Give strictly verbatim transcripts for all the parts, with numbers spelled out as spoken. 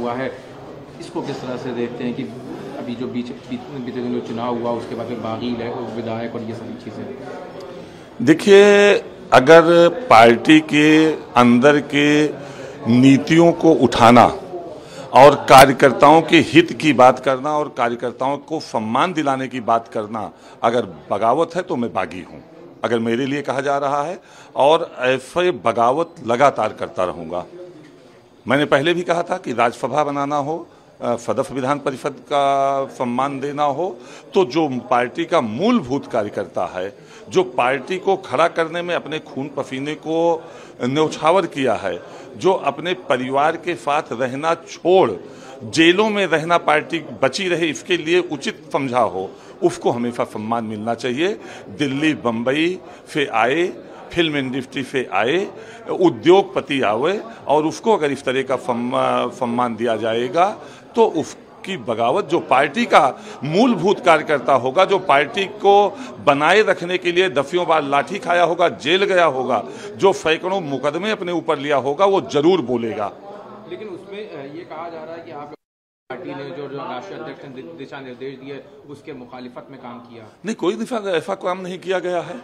हुआ है, इसको किस तरह से देखते हैं कि अभी जो बीच बीते दिनों चुनाव हुआ उसके बाद फिर बागी विधायक और ये सारी चीज़ें? देखिए, अगर पार्टी के अंदर के नीतियों को उठाना और कार्यकर्ताओं के हित की बात करना और कार्यकर्ताओं को सम्मान दिलाने की बात करना अगर बगावत है तो मैं बागी हूं, अगर मेरे लिए कहा जा रहा है, और ऐसे बगावत लगातार करता रहूंगा। मैंने पहले भी कहा था कि राज्यसभा बनाना हो, सदस्य विधान परिषद का सम्मान देना हो, तो जो पार्टी का मूलभूत कार्यकर्ता है, जो पार्टी को खड़ा करने में अपने खून पसीने को न्यौछावर किया है, जो अपने परिवार के साथ रहना छोड़ जेलों में रहना पार्टी बची रहे इसके लिए उचित समझा हो, उसको हमेशा सम्मान मिलना चाहिए। दिल्ली बम्बई से आए, फिल्म इंडस्ट्री से आए, उद्योगपति आए, और उसको अगर इस तरह का सम्मान दिया जाएगा तो उसकी बगावत, जो पार्टी का मूलभूत कार्यकर्ता होगा, जो पार्टी को बनाए रखने के लिए दसियों बार लाठी खाया होगा, जेल गया होगा, जो सैकड़ों मुकदमे अपने ऊपर लिया होगा, वो जरूर बोलेगा। लेकिन उसमें ये कहा जा रहा है कि आप पार्टी ने जो राष्ट्रीय अध्यक्ष ने दिशा निर्देश दिए उसके मुखालिफत में काम किया। नहीं, कोई दिशा ऐसा काम नहीं किया गया है।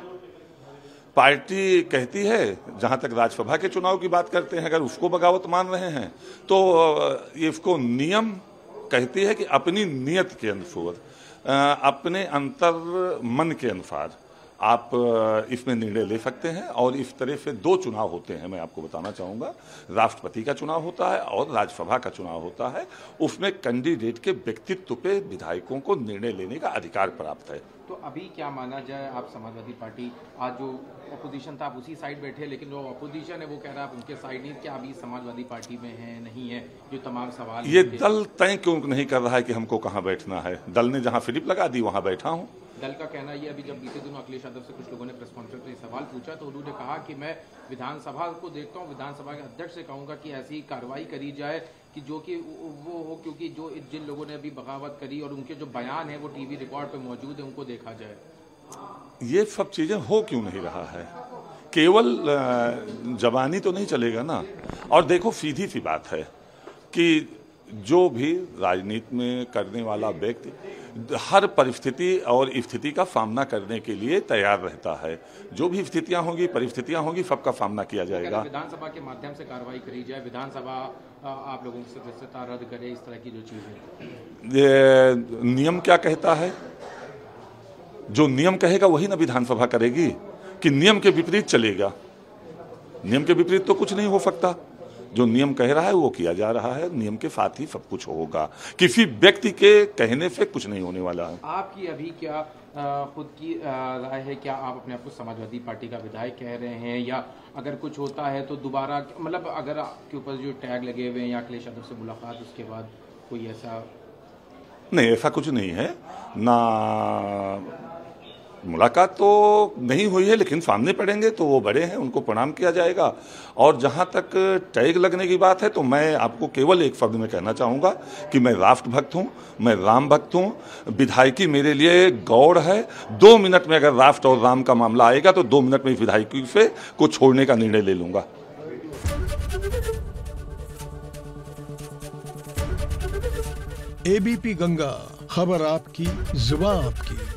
पार्टी कहती है, जहां तक राज्यसभा के चुनाव की बात करते हैं, अगर उसको बगावत मान रहे हैं तो ये इसको नियम कहती है कि अपनी नियत के अनुसार, अपने अंतर मन के अनुसार आप इसमें निर्णय ले सकते हैं। और इस तरह से दो चुनाव होते हैं, मैं आपको बताना चाहूँगा। राष्ट्रपति का चुनाव होता है और राज्यसभा का चुनाव होता है। उसमें कैंडिडेट के व्यक्तित्व पे विधायकों को निर्णय लेने का अधिकार प्राप्त है। तो अभी क्या माना जाए, आप समाजवादी पार्टी, आज जो अपोजिशन था आप उसी साइड बैठे, लेकिन जो अपोजिशन है वो कह रहा है आप उनके साइड नहीं, क्या अभी समाजवादी पार्टी में है नहीं है, जो तमाम सवाल ये दल तय क्यों नहीं कर रहा है कि हमको कहाँ बैठना है? दल ने जहाँ फिलिप लगा दी वहाँ बैठा हूँ। दल का कहना ये, अभी जब बीते दिनों अखिलेश यादव से कुछ लोगों ने प्रेस कॉन्फ्रेंस में सवाल पूछा तो उन्होंने कहा कि मैं विधानसभा को देखता हूँ, विधानसभा के अध्यक्ष से कहूँगा कि ऐसी कार्रवाई करी जाए कि जो कि वो हो, क्योंकि जो जिन लोगों ने अभी बगावत करी और उनके जो बयान है वो टीवी रिकॉर्ड पे मौजूद है, उनको देखा जाए। ये सब चीजें हो क्यों नहीं रहा है? केवल जबानी तो नहीं चलेगा ना। और देखो, सीधी सी बात है कि जो भी राजनीति में करने वाला व्यक्ति हर परिस्थिति और स्थिति का सामना करने के लिए तैयार रहता है। जो भी स्थितियां होंगी, परिस्थितियां होंगी, सबका सामना किया जाएगा। विधानसभा के माध्यम से कार्रवाई करी जाए, विधानसभा आप लोगों की सदस्यता रद्द करे, इस तरह की जो चीजें। ये नियम क्या कहता है? जो नियम कहेगा वही ना विधानसभा करेगी, कि नियम के विपरीत चलेगा? नियम के विपरीत तो कुछ नहीं हो सकता। जो नियम कह रहा है वो किया जा रहा है, नियम के साथ ही सब कुछ होगा। किसी व्यक्ति के कहने से कुछ नहीं होने वाला है। आपकी अभी क्या आ, खुद की राय है? क्या आप अपने आप को समाजवादी पार्टी का विधायक कह रहे हैं, या अगर कुछ होता है तो दोबारा, मतलब अगर आपके ऊपर जो टैग लगे हुए हैं या अखिलेश यादव से मुलाकात, उसके बाद कोई ऐसा? नहीं, ऐसा कुछ नहीं है ना। मुलाकात तो नहीं हुई है, लेकिन सामने पड़ेंगे तो वो बड़े हैं, उनको प्रणाम किया जाएगा। और जहां तक टैग लगने की बात है तो मैं आपको केवल एक शब्द में कहना चाहूँगा कि मैं राष्ट्र भक्त हूँ, मैं राम भक्त हूँ। विधायकी मेरे लिए गौड़ है। दो मिनट में अगर राष्ट्र और राम का मामला आएगा तो दो मिनट में विधायकी से को छोड़ने का निर्णय ले लूँगा। एबीपी गंगा, खबर आपकी, जुबान आपकी।